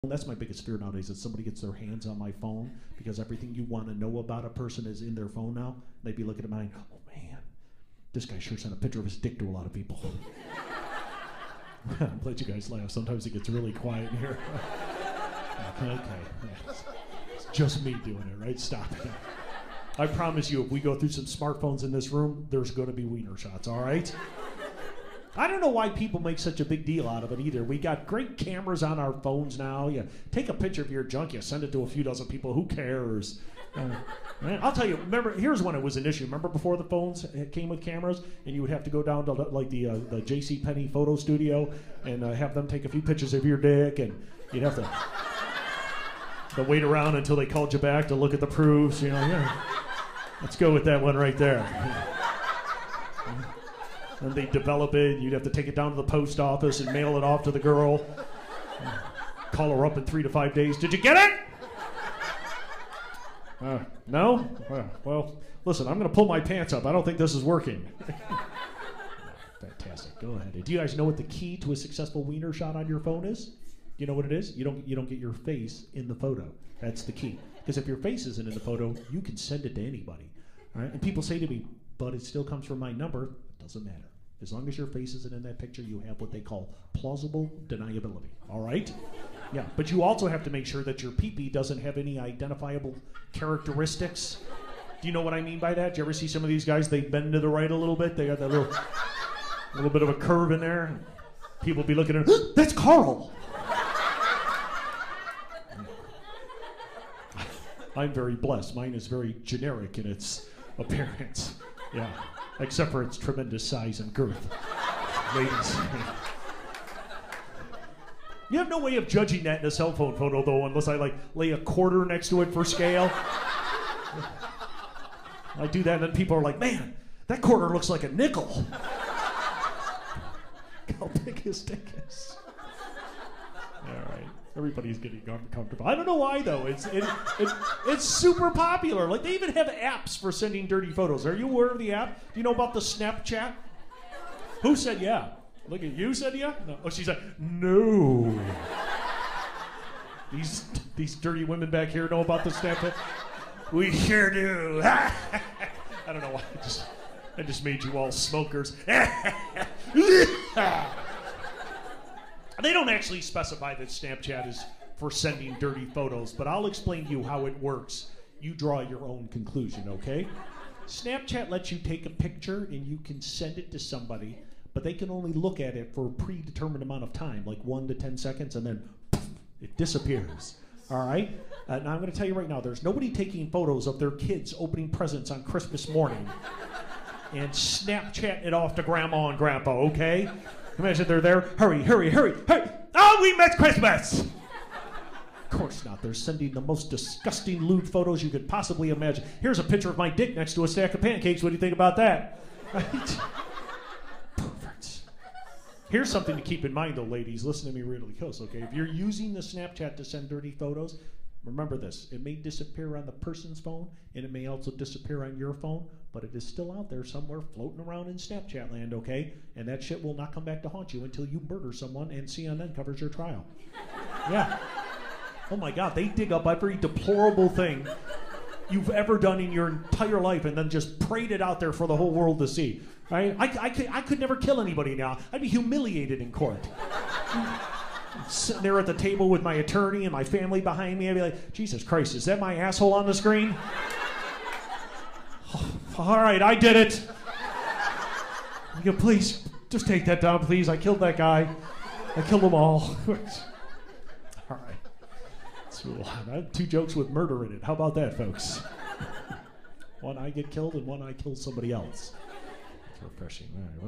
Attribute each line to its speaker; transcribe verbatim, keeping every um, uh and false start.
Speaker 1: That's my biggest fear nowadays, is somebody gets their hands on my phone, because everything you want to know about a person is in their phone now. They'd be looking at mine, oh man, this guy sure sent a picture of his dick to a lot of people. I'm glad you guys laugh. Sometimes it gets really quiet in here. Okay, yeah. It's just me doing it, right? Stop it. I promise you, if we go through some smartphones in this room, there's going to be wiener shots, all right? I don't know why people make such a big deal out of it either. We got great cameras on our phones now. You take a picture of your junk, you send it to a few dozen people. Who cares? Uh, man, I'll tell you, remember, here's when it was an issue. Remember before the phones came with cameras, and you would have to go down to like the uh, the J C Penney photo studio and uh, have them take a few pictures of your dick, and you'd have to, to wait around until they called you back to look at the proofs. You know, yeah. Let's go with that one right there. And they develop it, and you'd have to take it down to the post office and mail it off to the girl. Call her up in three to five days. Did you get it? Uh, no? Uh, well, listen, I'm going to pull my pants up. I don't think this is working. Fantastic. Go ahead. Do you guys know what the key to a successful wiener shot on your phone is? Do you know what it is? You don't, you don't get your face in the photo. That's the key. Because if your face isn't in the photo, you can send it to anybody. All right? And people say to me, but it still comes from my number. It doesn't matter. As long as your face isn't in that picture, you have what they call plausible deniability, all right? Yeah, but you also have to make sure that your pee-pee doesn't have any identifiable characteristics. Do you know what I mean by that? Do you ever see some of these guys, they bend to the right a little bit? They got that little, little bit of a curve in there. People be looking at them, that's Carl! I'm very blessed. Mine is very generic in its appearance. Yeah. Except for its tremendous size and girth. Ladies. You have no way of judging that in a cell phone photo, though, unless I, like, lay a quarter next to it for scale. I do that, and then people are like, man, that quarter looks like a nickel. How big his dick is. All right. Everybody's getting uncomfortable. I don't know why, though. It's it, it, it's super popular. Like, they even have apps for sending dirty photos. Are you aware of the app? Do you know about the Snapchat? Who said yeah? Look at you said yeah? No. Oh, she said no. These these dirty women back here know about the Snapchat? We sure do. I don't know why. I just, I just made you all smokers. They don't actually specify that Snapchat is for sending dirty photos, but I'll explain to you how it works. You draw your own conclusion, okay? Snapchat lets you take a picture and you can send it to somebody, but they can only look at it for a predetermined amount of time, like one to ten seconds, and then poof, it disappears. All right? Uh, now I'm going to tell you right now, there's nobody taking photos of their kids opening presents on Christmas morning and Snapchatting it off to Grandma and Grandpa, okay? Imagine they're there. Hurry, hurry, hurry, hurry. Oh, we missed Christmas. Of course not. They're sending the most disgusting lewd photos you could possibly imagine. Here's a picture of my dick next to a stack of pancakes. What do you think about that? Right? Perfect. Here's something to keep in mind, though, ladies. Listen to me really close, okay? If you're using the Snapchat to send dirty photos, remember this. It may disappear on the person's phone, and it may also disappear on your phone, but it is still out there somewhere floating around in Snapchat land, okay? And that shit will not come back to haunt you until you murder someone and C N N covers your trial. Yeah. Oh my God, they dig up every deplorable thing you've ever done in your entire life and then just parade it out there for the whole world to see. Right? I, I, could, I could never kill anybody now. I'd be humiliated in court. Sitting there at the table with my attorney and my family behind me, I'd be like, Jesus Christ, is that my asshole on the screen? Oh, all right, I did it. You go, please, just take that down, please. I killed that guy. I killed them all. All right. So, I have two jokes with murder in it. How about that, folks? One I get killed and one I kill somebody else. It's refreshing. All right.